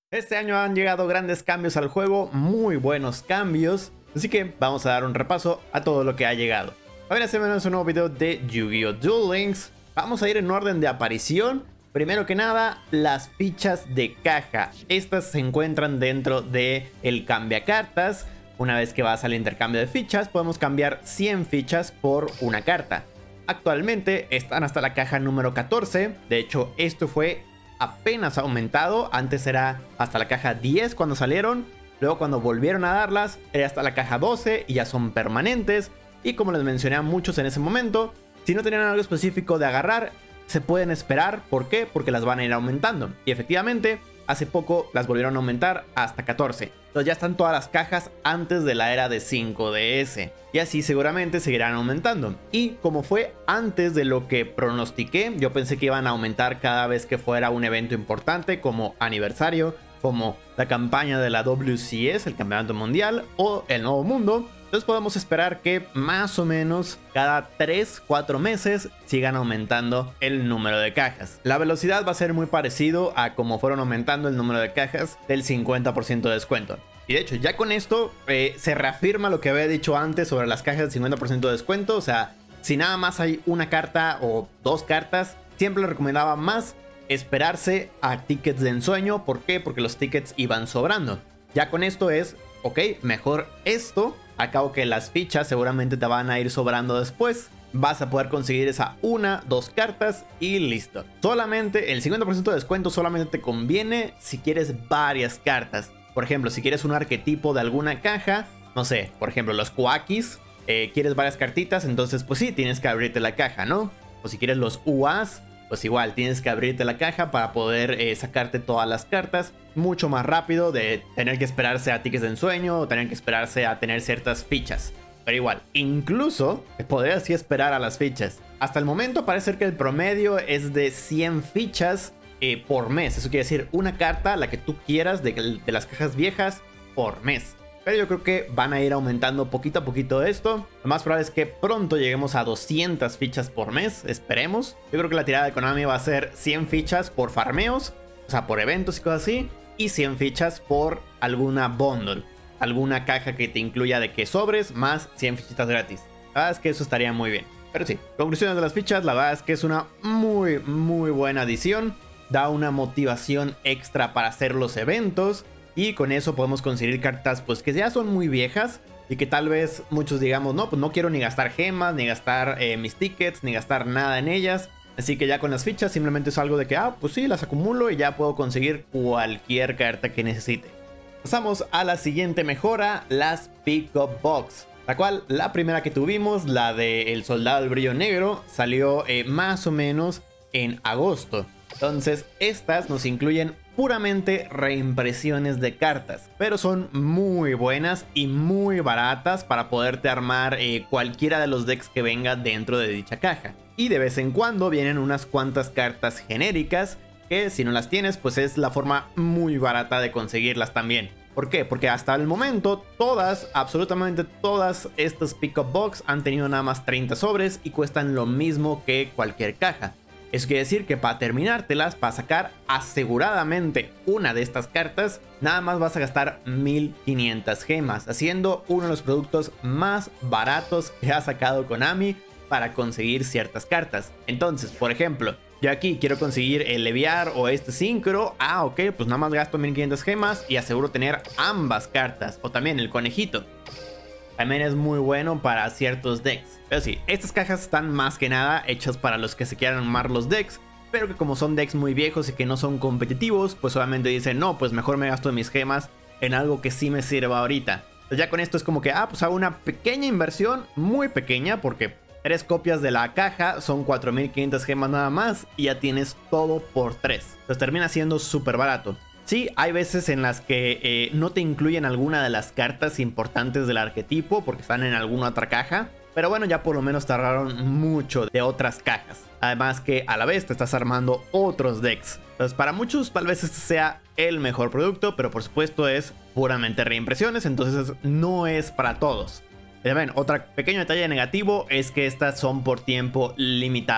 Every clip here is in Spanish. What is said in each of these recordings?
Este año han llegado grandes cambios al juego, muy buenos cambios, así que vamos a dar un repaso a todo lo que ha llegado. Hoy hacemos un nuevo video de Yu-Gi-Oh! Duel Links. Vamos a ir en orden de aparición. Primero que nada, las fichas de caja. Estas se encuentran dentro de el cambiacartas. Una vez que vas al intercambio de fichas, podemos cambiar 100 fichas por una carta. Actualmente están hasta la caja número 14. De hecho, esto fue apenas aumentado. Antes era hasta la caja 10 cuando salieron. Luego cuando volvieron a darlas era hasta la caja 12 y ya son permanentes. Y como les mencioné a muchos en ese momento, si no tenían algo específico de agarrar, se pueden esperar. ¿Por qué? Porque las van a ir aumentando. Y efectivamente, hace poco las volvieron a aumentar hasta 14. Entonces ya están todas las cajas antes de la era de 5DS. Y así seguramente seguirán aumentando. Y como fue antes de lo que pronostiqué, yo pensé que iban a aumentar cada vez que fuera un evento importante como aniversario, como la campaña de la WCS, el Campeonato Mundial, o el Nuevo Mundo. Entonces podemos esperar que más o menos cada 3-4 meses sigan aumentando el número de cajas. La velocidad va a ser muy parecido a como fueron aumentando el número de cajas del 50% de descuento. Y de hecho ya con esto se reafirma lo que había dicho antes sobre las cajas del 50% de descuento. O sea, si nada más hay una carta o dos cartas, siempre le recomendaba más esperarse a tickets de ensueño. ¿Por qué? Porque los tickets iban sobrando. Ya con esto es, ok, mejor esto. Al cabo que las fichas seguramente te van a ir sobrando después. Vas a poder conseguir esa 1-2 cartas y listo. Solamente el 50% de descuento solamente te conviene si quieres varias cartas. Por ejemplo, si quieres un arquetipo de alguna caja, no sé, por ejemplo los Kuakis, quieres varias cartitas, entonces pues sí, tienes que abrirte la caja, ¿no? O si quieres los UAs, pues igual tienes que abrirte la caja para poder sacarte todas las cartas mucho más rápido de tener que esperarse a tickets de ensueño o tener que esperarse a tener ciertas fichas. Pero igual, incluso podrías así esperar a las fichas. Hasta el momento parece ser que el promedio es de 100 fichas por mes. Eso quiere decir una carta, la que tú quieras de las cajas viejas por mes. Pero yo creo que van a ir aumentando poquito a poquito esto. Lo más probable es que pronto lleguemos a 200 fichas por mes. Esperemos. Yo creo que la tirada de Konami va a ser 100 fichas por farmeos. O sea, por eventos y cosas así. Y 100 fichas por alguna bundle. Alguna caja que te incluya de que sobres más 100 fichitas gratis. La verdad es que eso estaría muy bien. Pero sí, conclusiones de las fichas. La verdad es que es una muy buena adición. Da una motivación extra para hacer los eventos. Y con eso podemos conseguir cartas pues que ya son muy viejas y que tal vez muchos digamos, no, pues no quiero ni gastar gemas, ni gastar mis tickets, ni gastar nada en ellas. Así que ya con las fichas simplemente es algo de que, pues sí, las acumulo y ya puedo conseguir cualquier carta que necesite. Pasamos a la siguiente mejora, las Pick-Up Box. La cual, la primera que tuvimos, la del Soldado del Brillo Negro, salió más o menos en agosto. Entonces estas nos incluyen puramente reimpresiones de cartas, pero son muy buenas y muy baratas para poderte armar cualquiera de los decks que venga dentro de dicha caja. Y de vez en cuando vienen unas cuantas cartas genéricas que si no las tienes pues es la forma muy barata de conseguirlas también. ¿Por qué? Porque hasta el momento todas, absolutamente todas estas Pick-Up Box han tenido nada más 30 sobres y cuestan lo mismo que cualquier caja. Eso quiere decir que para terminártelas, para sacar aseguradamente una de estas cartas, nada más vas a gastar 1500 gemas, haciendo uno de los productos más baratos que ha sacado Konami para conseguir ciertas cartas. Entonces, por ejemplo, yo aquí quiero conseguir el Leviar o este Synchro. Ok, pues nada más gasto 1500 gemas y aseguro tener ambas cartas. O también el conejito. También es muy bueno para ciertos decks. Pero sí, estas cajas están más que nada hechas para los que se quieran armar los decks. Pero que como son decks muy viejos y que no son competitivos, pues solamente dicen, no, pues mejor me gasto mis gemas en algo que sí me sirva ahorita. Entonces ya con esto es como que, pues hago una pequeña inversión, muy pequeña, porque 3 copias de la caja son 4500 gemas nada más y ya tienes todo por 3. Entonces termina siendo súper barato. Sí, hay veces en las que no te incluyen alguna de las cartas importantes del arquetipo porque están en alguna otra caja. Pero bueno, ya por lo menos te ahorraron mucho de otras cajas. Además que a la vez te estás armando otros decks. Entonces para muchos tal vez este sea el mejor producto, pero por supuesto es puramente reimpresiones, entonces no es para todos. Ven, otro pequeño detalle negativo es que estas son por tiempo limitado.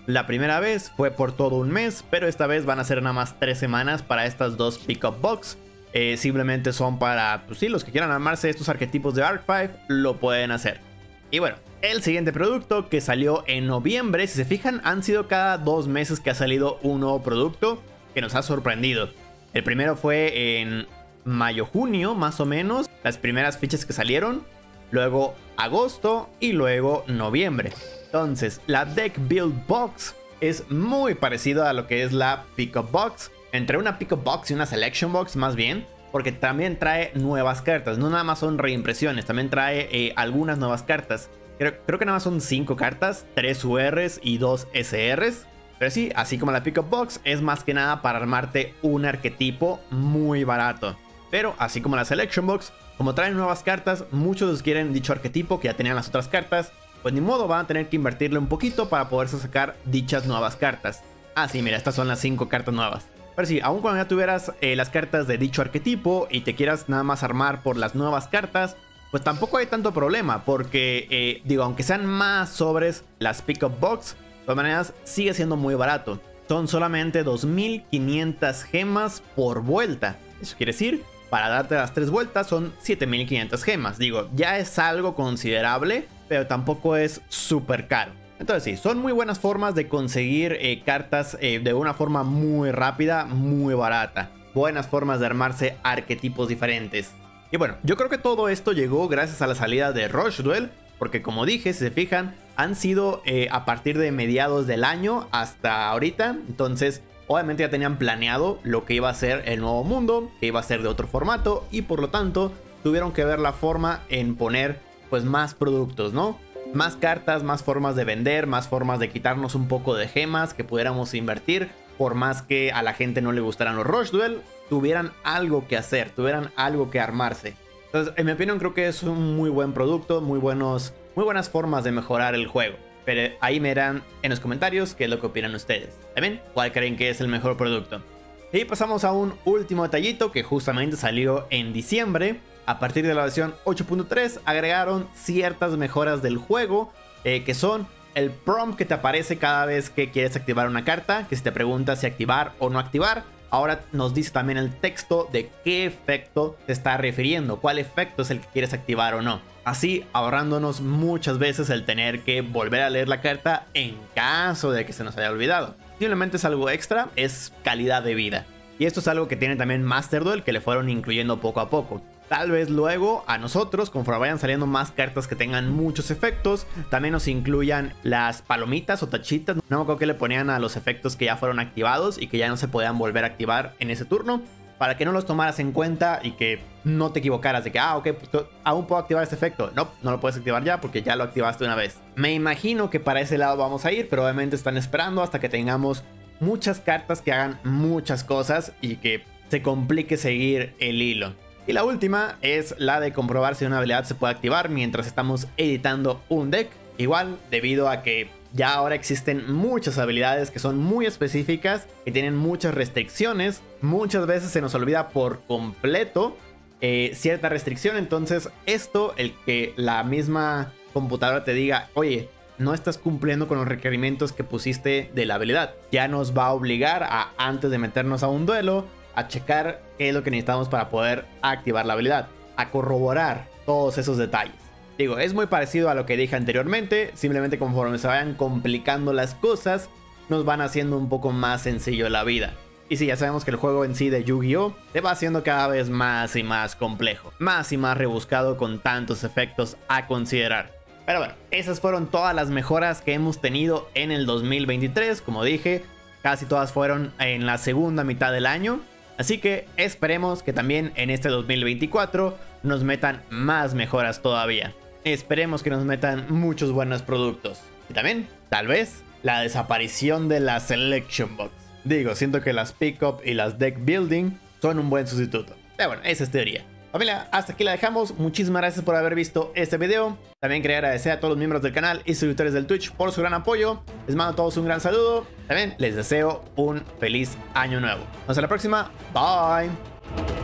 La primera vez fue por todo un mes, pero esta vez van a ser nada más 3 semanas para estas dos Pickup Box. Simplemente son para, pues sí, los que quieran armarse estos arquetipos de Arc 5 lo pueden hacer. Y bueno, el siguiente producto que salió en noviembre, si se fijan, han sido cada 2 meses que ha salido un nuevo producto que nos ha sorprendido. El primero fue en mayo-junio, más o menos, las primeras fichas que salieron. Luego agosto y luego noviembre. Entonces, la Deck Build Box es muy parecida a lo que es la Pickup Box. Entre una Pickup Box y una Selection Box más bien, porque también trae nuevas cartas. No nada más son reimpresiones, también trae algunas nuevas cartas. Creo que nada más son 5 cartas, 3 URs y 2 SRs. Pero sí, así como la Pickup Box, es más que nada para armarte un arquetipo muy barato. Pero así como la Selection Box, como traen nuevas cartas, muchos quieren dicho arquetipo que ya tenían las otras cartas. Pues ni modo, van a tener que invertirle un poquito para poderse sacar dichas nuevas cartas. Ah, sí, mira, estas son las 5 cartas nuevas. Pero sí, aun cuando ya tuvieras las cartas de dicho arquetipo y te quieras nada más armar por las nuevas cartas, pues tampoco hay tanto problema. Porque, digo, aunque sean más sobres las Pickup Box, de todas maneras sigue siendo muy barato. Son solamente 2500 gemas por vuelta. Eso quiere decir, para darte las 3 vueltas son 7500 gemas. Digo, ya es algo considerable, pero tampoco es súper caro. Entonces sí, son muy buenas formas de conseguir cartas de una forma muy rápida, muy barata. Buenas formas de armarse arquetipos diferentes. Y bueno, yo creo que todo esto llegó gracias a la salida de Rush Duel. Porque como dije, si se fijan, han sido a partir de mediados del año hasta ahorita. Entonces, obviamente ya tenían planeado lo que iba a ser el nuevo mundo, que iba a ser de otro formato. Y por lo tanto, tuvieron que ver la forma en poner pues más productos, ¿no? Más cartas, más formas de vender, más formas de quitarnos un poco de gemas que pudiéramos invertir. Por más que a la gente no le gustaran los Rush Duel, tuvieran algo que hacer, tuvieran algo que armarse. Entonces, en mi opinión, creo que es un muy buen producto, muy buenas formas de mejorar el juego. Pero ahí me dirán en los comentarios qué es lo que opinan ustedes. También, ¿cuál creen que es el mejor producto? Y pasamos a un último detallito que justamente salió en diciembre. A partir de la versión 8.3 agregaron ciertas mejoras del juego, que son el prompt que te aparece cada vez que quieres activar una carta, que si te pregunta si activar o no activar, ahora nos dice también el texto de qué efecto te está refiriendo, cuál efecto es el que quieres activar o no. Así ahorrándonos muchas veces el tener que volver a leer la carta en caso de que se nos haya olvidado. Simplemente es algo extra, es calidad de vida. Y esto es algo que tiene también Master Duel, que le fueron incluyendo poco a poco. Tal vez luego a nosotros, conforme vayan saliendo más cartas que tengan muchos efectos, también nos incluyan las palomitas o tachitas. No me acuerdo que le ponían a los efectos que ya fueron activados y que ya no se podían volver a activar en ese turno, para que no los tomaras en cuenta y que no te equivocaras de que, ok, pues aún puedo activar este efecto. No, no lo puedes activar ya porque ya lo activaste una vez. Me imagino que para ese lado vamos a ir, pero obviamente están esperando hasta que tengamos muchas cartas que hagan muchas cosas y que se complique seguir el hilo. Y la última es la de comprobar si una habilidad se puede activar mientras estamos editando un deck. Igual, debido a que ya ahora existen muchas habilidades que son muy específicas, que tienen muchas restricciones. Muchas veces se nos olvida por completo cierta restricción. Entonces esto, el que la misma computadora te diga, oye, no estás cumpliendo con los requerimientos que pusiste de la habilidad, ya nos va a obligar a, antes de meternos a un duelo, a checar qué es lo que necesitamos para poder activar la habilidad, a corroborar todos esos detalles. Digo, es muy parecido a lo que dije anteriormente, simplemente conforme se vayan complicando las cosas, nos van haciendo un poco más sencillo la vida. Y sí, ya sabemos que el juego en sí de Yu-Gi-Oh! Se va haciendo cada vez más y más complejo, más y más rebuscado con tantos efectos a considerar. Pero bueno, esas fueron todas las mejoras que hemos tenido en el 2023, como dije, casi todas fueron en la segunda mitad del año. Así que esperemos que también en este 2024 nos metan más mejoras todavía. Esperemos que nos metan muchos buenos productos. Y también, tal vez, la desaparición de la Selection Box. Digo, siento que las Pickup y las Deck Building son un buen sustituto. Pero bueno, esa es teoría. Familia, hasta aquí la dejamos. Muchísimas gracias por haber visto este video. También quería agradecer a todos los miembros del canal y suscriptores del Twitch por su gran apoyo. Les mando a todos un gran saludo. También les deseo un feliz año nuevo. Nos vemos la próxima. Bye.